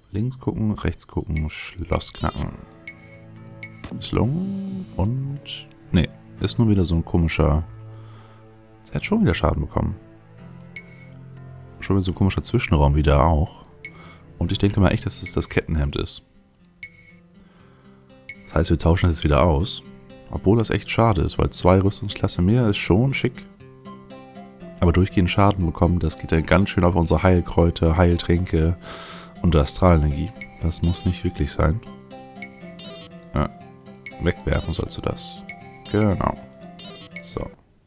Links gucken, rechts gucken, Schloss knacken. Slung und... Ne, ist nur wieder so ein komischer... Er hat schon wieder Schaden bekommen. Schon wieder so ein komischer Zwischenraum wieder auch. Und ich denke mal echt, dass es das Kettenhemd ist. Das heißt, wir tauschen das jetzt wieder aus. Obwohl das echt schade ist, weil 2 Rüstungsklasse mehr ist schon schick. Aber durchgehend Schaden bekommen, das geht dann ganz schön auf unsere Heilkräuter, Heiltränke und Astralenergie. Das muss nicht wirklich sein. Ja. Wegwerfen sollst du das. Genau. So.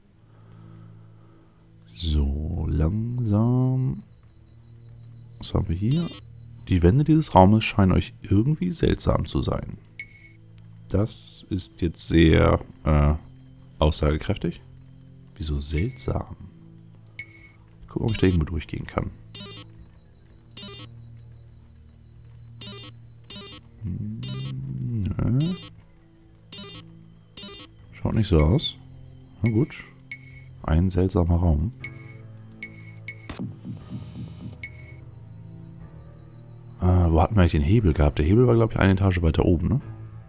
So, langsam. Was haben wir hier? Die Wände dieses Raumes scheinen euch irgendwie seltsam zu sein. Das ist jetzt sehr aussagekräftig. Wieso seltsam? Gucken, ob ich da irgendwo durchgehen kann. Nö. Schaut nicht so aus. Na gut. Ein seltsamer Raum. Wo hatten wir eigentlich den Hebel gehabt? Der Hebel war, glaube ich, eine Etage weiter oben, ne?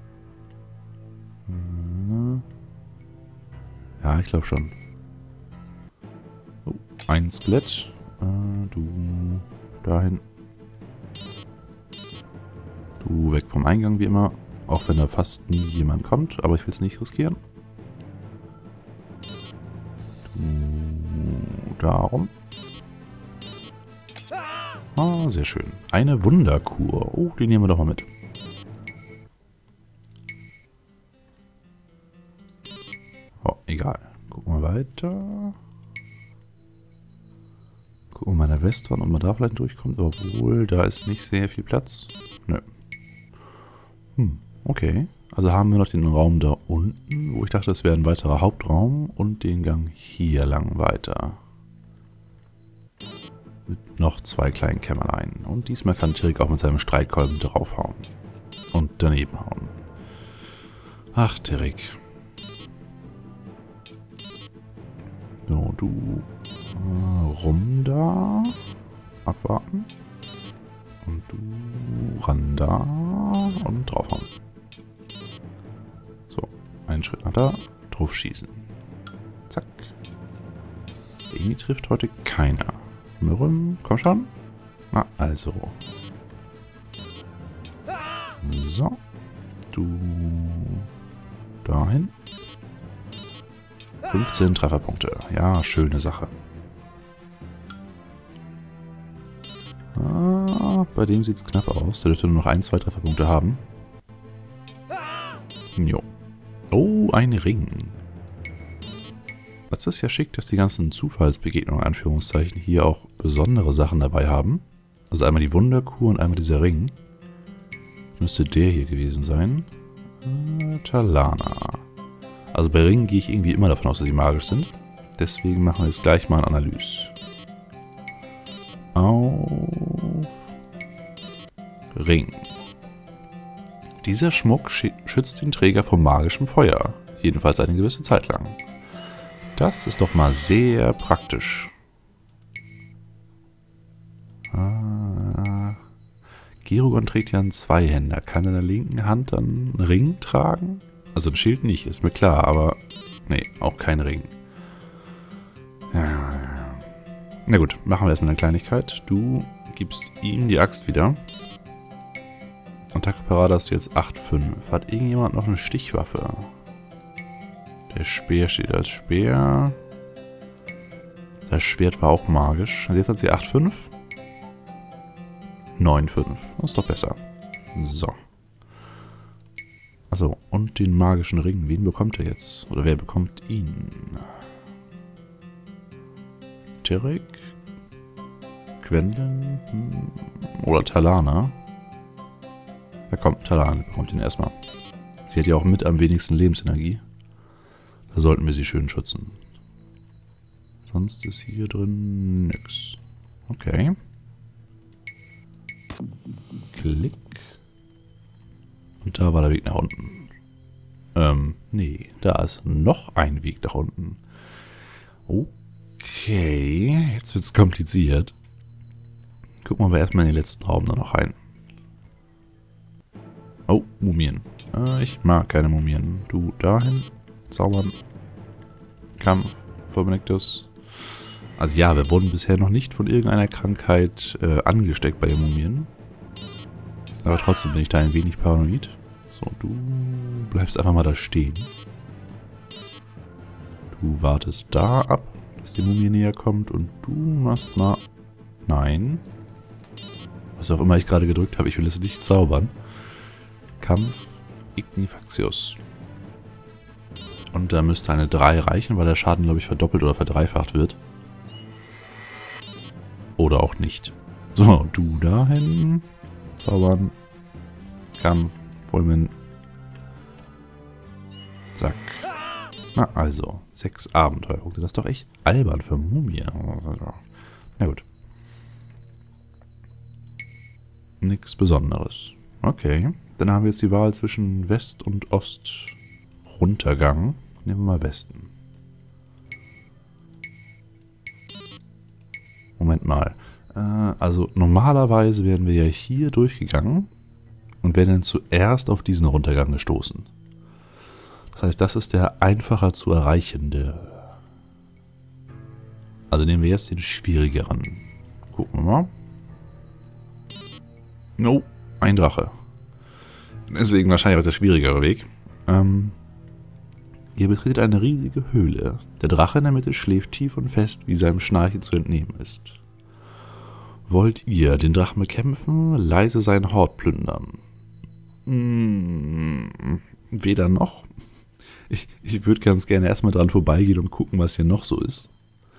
Ja, ich glaube schon. Oh, ein Skelett. Du dahin. Du weg vom Eingang wie immer. Auch wenn da fast nie jemand kommt. Aber ich will es nicht riskieren. Du darum. Ah, sehr schön. Eine Wunderkur. Oh, die nehmen wir doch mal mit. Oh, egal. Gucken wir weiter. Gucken wir mal in der Westwand, ob man da vielleicht durchkommt. Obwohl, da ist nicht sehr viel Platz. Nö. Okay. Also haben wir noch den Raum da unten, wo ich dachte, es wäre ein weiterer Hauptraum. Und den Gang hier lang weiter. Mit noch 2 kleinen Kämmerlein. Und diesmal kann Tirik auch mit seinem Streitkolben draufhauen. Und daneben hauen. Ach, Tirik. So, du rum da. Abwarten. Und du ran da. Und draufhauen. So, einen Schritt nach da. Drauf schießen. Zack. Irgendwie trifft heute keiner. Komm schon. Na, also. So. Du dahin. 15 Trefferpunkte. Ja, schöne Sache. Ah, bei dem sieht es knapp aus. Der dürfte nur noch 1, 2 Trefferpunkte haben. Jo. Oh, ein Ring. Das ist ja schick, dass die ganzen Zufallsbegegnungen, Anführungszeichen, hier auch besondere Sachen dabei haben. Also einmal die Wunderkur und einmal dieser Ring. Müsste der hier gewesen sein. Talana. Also bei Ringen gehe ich irgendwie immer davon aus, dass sie magisch sind. Deswegen machen wir jetzt gleich mal ein Analyse. Auf Ring. Dieser Schmuck schützt den Träger vor magischem Feuer. Jedenfalls eine gewisse Zeit lang. Das ist doch mal sehr praktisch. Gerugon trägt ja einen Zweihänder. Kann er in der linken Hand dann einen Ring tragen? Also ein Schild nicht, ist mir klar, aber... Nee, auch kein Ring. Na gut, machen wir erstmal eine Kleinigkeit. Du gibst ihm die Axt wieder. Attacke Parade hast du jetzt 8,5. Hat irgendjemand noch eine Stichwaffe? Der Speer steht als Speer. Das Schwert war auch magisch. Also jetzt hat sie 8,5. 9,5. Das ist doch besser. So. Achso, und den magischen Ring. Wen bekommt er jetzt? Oder wer bekommt ihn? Tirik? Gwendolyn? Oder Talana? Ja komm, Talana bekommt ihn erstmal. Sie hat ja auch mit am wenigsten Lebensenergie. Da sollten wir sie schön schützen. Sonst ist hier drin nix. Okay. Klick. Und da war der Weg nach unten. Nee, da ist noch ein Weg nach unten. Okay, jetzt wird's kompliziert. Gucken wir aber erstmal in den letzten Raum da noch rein. Oh, Mumien. Ich mag keine Mumien. Du dahin. Zaubern. Kampf. Verbenektus. Also ja, wir wurden bisher noch nicht von irgendeiner Krankheit angesteckt bei den Mumien. Aber trotzdem bin ich da ein wenig paranoid. So, du bleibst einfach mal da stehen. Du wartest da ab, dass die Mumie näher kommt und du machst mal... Nein. Was auch immer ich gerade gedrückt habe, ich will es nicht zaubern. Kampf Ignifaxius. Und da müsste eine 3 reichen, weil der Schaden, glaube ich, verdoppelt oder verdreifacht wird. Oder auch nicht. So, du dahin. Zaubern. Kampf. Vollmen. Zack. Na also, 6 Abenteuerpunkte. Das ist doch echt albern für Mumie. Na gut. Nichts Besonderes. Okay. Dann haben wir jetzt die Wahl zwischen West- und Ostruntergang. Nehmen wir mal Westen. Moment mal. Also normalerweise wären wir ja hier durchgegangen und wären dann zuerst auf diesen Runtergang gestoßen. Das heißt, das ist der einfacher zu erreichende. Also nehmen wir jetzt den schwierigeren. Gucken wir mal. No, ein Drache. Deswegen wahrscheinlich auch der schwierigere Weg. Ihr betretet eine riesige Höhle. Der Drache in der Mitte schläft tief und fest, wie seinem Schnarchen zu entnehmen ist. Wollt ihr den Drachen bekämpfen, leise seinen Hort plündern? Weder noch. Ich würde ganz gerne erstmal dran vorbeigehen und gucken, was hier noch so ist.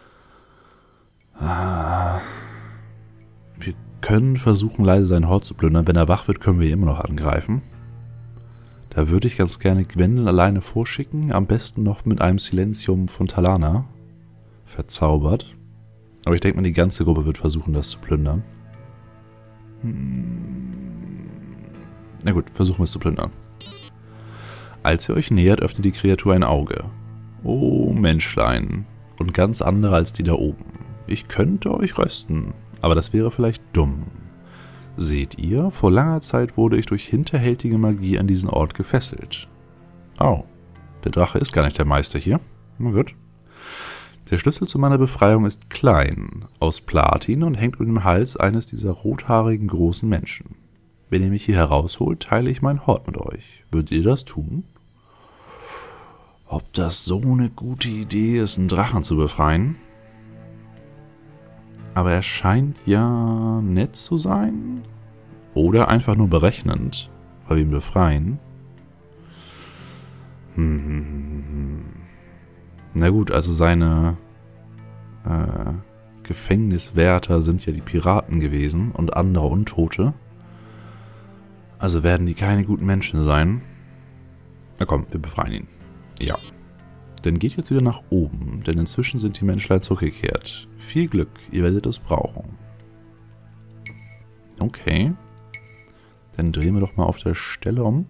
Wir können versuchen, leise seinen Hort zu plündern. Wenn er wach wird, können wir ihn immer noch angreifen. Da würde ich ganz gerne Gwendolyn alleine vorschicken. Am besten noch mit einem Silentium von Talana. Verzaubert. Aber ich denke mal, die ganze Gruppe wird versuchen, das zu plündern. Na gut, versuchen wir es zu plündern. Als ihr euch nähert, öffnet die Kreatur ein Auge. Oh, Menschlein. Und ganz andere als die da oben. Ich könnte euch rösten, aber das wäre vielleicht dumm. Seht ihr, vor langer Zeit wurde ich durch hinterhältige Magie an diesen Ort gefesselt. Oh, der Drache ist gar nicht der Meister hier. Na gut. Der Schlüssel zu meiner Befreiung ist klein, aus Platin und hängt um den Hals eines dieser rothaarigen großen Menschen. Wenn ihr mich hier herausholt, teile ich meinen Hort mit euch. Würdet ihr das tun? Ob das so eine gute Idee ist, einen Drachen zu befreien? Aber er scheint ja nett zu sein. Oder einfach nur berechnend, weil wir ihn befreien. Na gut, also seine Gefängniswärter sind ja die Piraten gewesen und andere Untote. Also werden die keine guten Menschen sein. Na komm, wir befreien ihn. Ja. Dann geht jetzt wieder nach oben, denn inzwischen sind die Menschlein zurückgekehrt. Viel Glück, ihr werdet es brauchen. Okay. Dann drehen wir doch mal auf der Stelle um.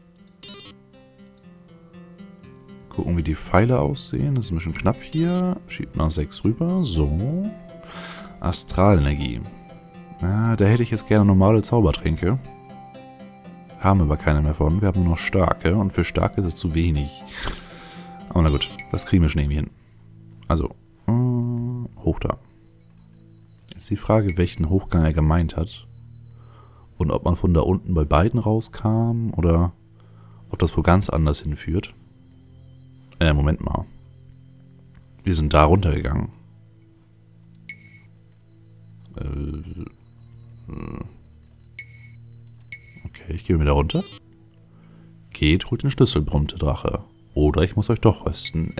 Gucken, wie die Pfeile aussehen. Das ist ein bisschen knapp hier. Schiebt mal 6 rüber. So. Astralenergie. Da hätte ich jetzt gerne normale Zaubertränke. Haben wir aber keine mehr von. Wir haben nur noch starke. Und für starke ist es zu wenig. Aber na gut, das kriegen wir schon irgendwie hin. Also, hoch da. Jetzt die Frage, welchen Hochgang er gemeint hat. Und ob man von da unten bei beiden rauskam oder ob das wo ganz anders hinführt. Moment mal. Wir sind da runtergegangen. Okay, ich gehe wieder runter. Geht, holt den Schlüssel, brummte Drache. Oder ich muss euch doch rösten.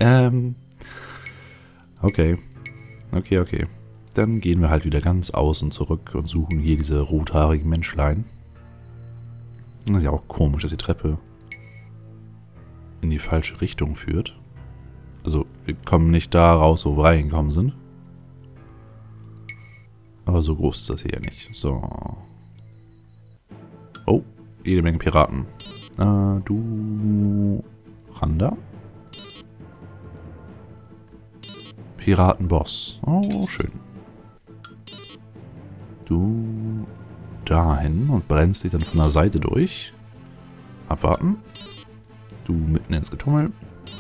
Okay. Okay. Dann gehen wir halt wieder ganz außen zurück und suchen hier diese rothaarigen Menschlein. Das ist ja auch komisch, dass die Treppe in die falsche Richtung führt. Also, wir kommen nicht da raus, wo wir reingekommen sind. Aber so groß ist das hier nicht. So. Oh, jede Menge Piraten. Du... Randa? Piratenboss. Oh, schön. Du dahin und brennst dich dann von der Seite durch. Abwarten. Du mitten ins Getummel.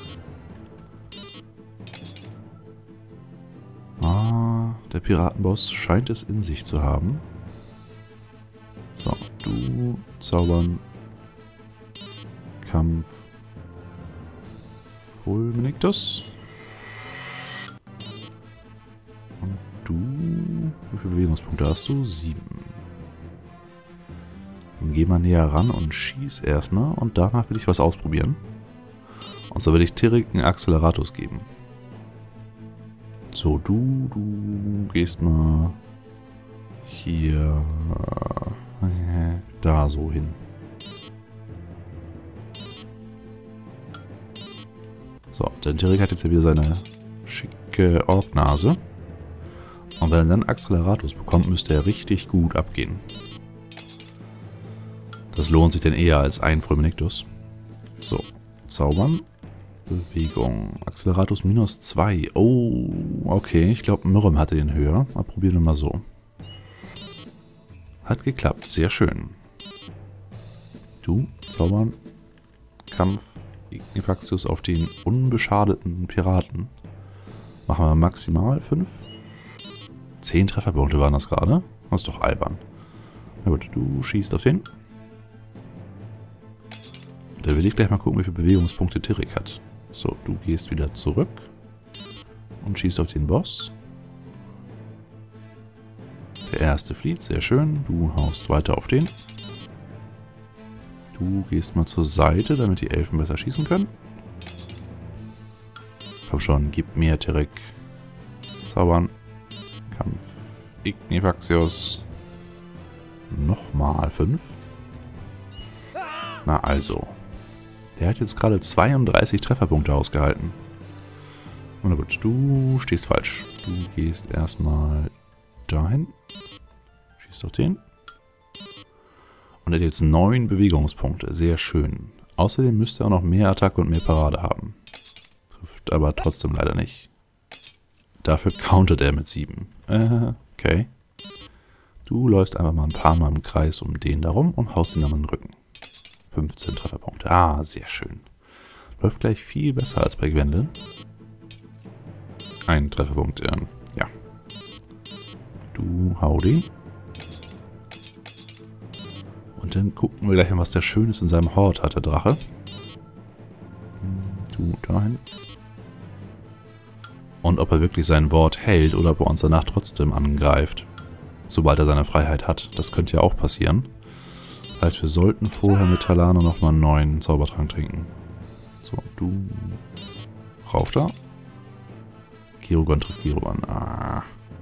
Ah, der Piratenboss scheint es in sich zu haben. So, du zaubern. Kampf. Fulminictus. Und du... Wie viele Bewegungspunkte hast du? 7. Dann geh mal näher ran und schieß erstmal. Und danach will ich was ausprobieren. Und so will ich Tirik einen Acceleratus geben. So, du gehst mal hier da so hin. So, der Tirik hat jetzt ja wieder seine schicke Orgnase. Und wenn er dann Acceleratus bekommt, müsste er richtig gut abgehen. Das lohnt sich denn eher als ein Fulminictus. So, zaubern. Bewegung. Acceleratus -2. Oh, okay. Ich glaube, Myrrem hatte den höher. Mal probieren wir mal so. Hat geklappt. Sehr schön. Du, zaubern. Kampf. Ignifaxius auf den unbeschadeten Piraten. Machen wir maximal 5. 10 Trefferpunkte waren das gerade. Das ist doch albern. Na gut, du schießt auf den. Da will ich gleich mal gucken, wie viele Bewegungspunkte Tirik hat. So, du gehst wieder zurück und schießt auf den Boss. Der erste flieht, sehr schön. Du haust weiter auf den. Du gehst mal zur Seite, damit die Elfen besser schießen können. Komm schon, gib mir Tirik. Zaubern. Kampf. Ignifaxius. Nochmal 5. Na also. Der hat jetzt gerade 32 Trefferpunkte ausgehalten. Na gut, du stehst falsch. Du gehst erstmal dahin. Schießt auf den. Und er hat jetzt 9 Bewegungspunkte. Sehr schön. Außerdem müsste er auch noch mehr Attacke und mehr Parade haben. Trifft aber trotzdem leider nicht. Dafür countert er mit 7. Okay. Du läufst einfach mal ein paar Mal im Kreis um den da rum und haust ihn dann in den Rücken. 15 Trefferpunkte. Ah, sehr schön. Läuft gleich viel besser als bei Gwendolyn. Ein Trefferpunkt, ja. Du hau den. Und dann gucken wir gleich mal, was der Schönes in seinem Hort hat, der Drache. Du dahin. Und ob er wirklich sein Wort hält oder ob er uns danach trotzdem angreift. Sobald er seine Freiheit hat. Das könnte ja auch passieren. Das heißt, wir sollten vorher mit Talano nochmal einen neuen Zaubertrank trinken. So, du rauf da. Girugon trifft Girugon. Ah.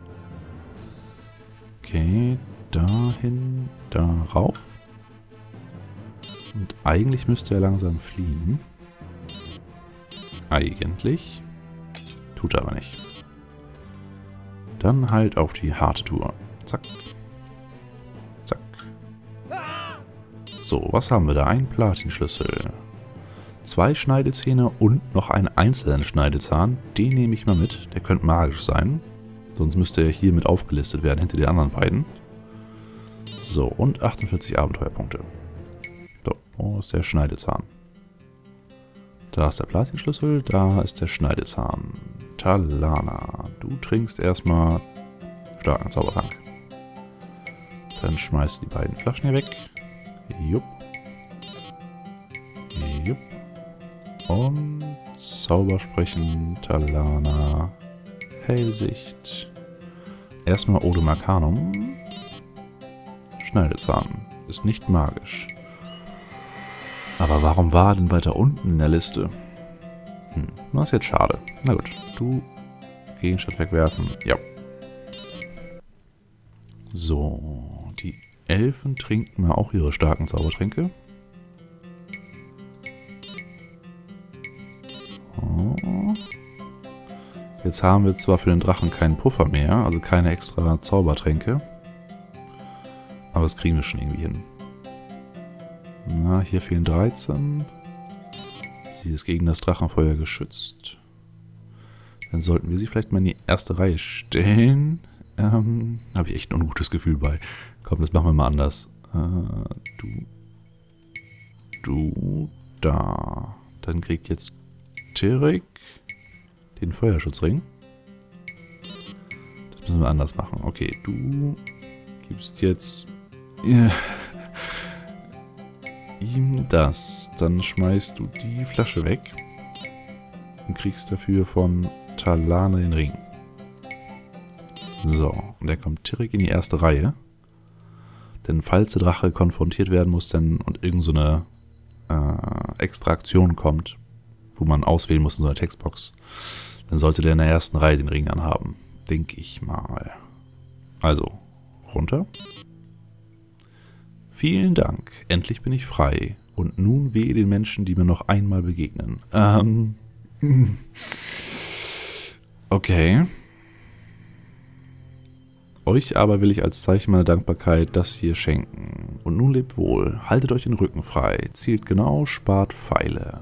Okay, dahin, da rauf. Und eigentlich müsste er langsam fliehen. Eigentlich. Tut er aber nicht. Dann halt auf die harte Tour. Zack. Zack. So, was haben wir da? Ein Platinschlüssel. 2 Schneidezähne und noch einen einzelnen Schneidezahn. Den nehme ich mal mit. Der könnte magisch sein. Sonst müsste er hier mit aufgelistet werden, hinter den anderen beiden. So, und 48 Abenteuerpunkte. So, wo ist der Schneidezahn? Da ist der Platinschlüssel, da ist der Schneidezahn. Talana, du trinkst erstmal starken Zaubertrank. Dann schmeißt du die beiden Flaschen hier weg. Jupp. Jupp. Und Zaubersprechen, Talana, Hellsicht. Erstmal Odem Arcanum. Schneidezahn. Ist nicht magisch. Aber warum war er denn weiter unten in der Liste? Das ist jetzt schade. Na gut, du Gegenstand wegwerfen. Ja. So, die Elfen trinken mal auch ihre starken Zaubertränke. Oh. Jetzt haben wir zwar für den Drachen keinen Puffer mehr, also keine extra Zaubertränke. Aber das kriegen wir schon irgendwie hin. Na, hier fehlen 13. Sie ist gegen das Drachenfeuer geschützt. Dann sollten wir sie vielleicht mal in die erste Reihe stellen. Habe ich echt ein ungutes Gefühl bei. Komm, das machen wir mal anders. du da. Dann kriegt jetzt Tirik den Feuerschutzring. Das müssen wir anders machen. Okay, du gibst jetzt ihm das. Dann schmeißt du die Flasche weg und kriegst dafür von Talane den Ring. So, und dann kommt Tirik in die erste Reihe. Denn falls der Drache konfrontiert werden muss und irgend so eine extra Aktion kommt, wo man auswählen muss in so einer Textbox, dann sollte der in der ersten Reihe den Ring anhaben. Denke ich mal. Also, runter. Vielen Dank. Endlich bin ich frei. Und nun wehe den Menschen, die mir noch einmal begegnen. Okay. Euch aber will ich als Zeichen meiner Dankbarkeit das hier schenken. Und nun lebt wohl, haltet euch den Rücken frei, zielt genau, spart Pfeile.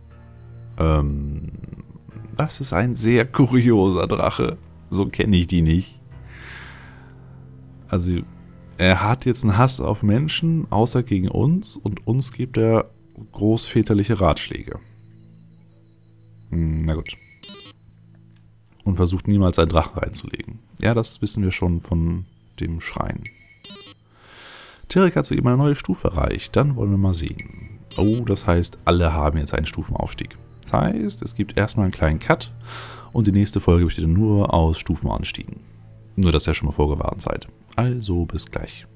Das ist ein sehr kurioser Drache. So kenne ich die nicht. Also, er hat jetzt einen Hass auf Menschen, außer gegen uns, und uns gibt er großväterliche Ratschläge. Na gut. Und versucht niemals einen Drachen reinzulegen. Ja, das wissen wir schon von dem Schrein. Tirik hat soeben eine neue Stufe erreicht. Dann wollen wir mal sehen. Oh, das heißt, alle haben jetzt einen Stufenaufstieg. Das heißt, es gibt erstmal einen kleinen Cut und die nächste Folge besteht nur aus Stufenanstiegen. Nur, dass ihr schon mal vorgewarnt seid. Also, bis gleich.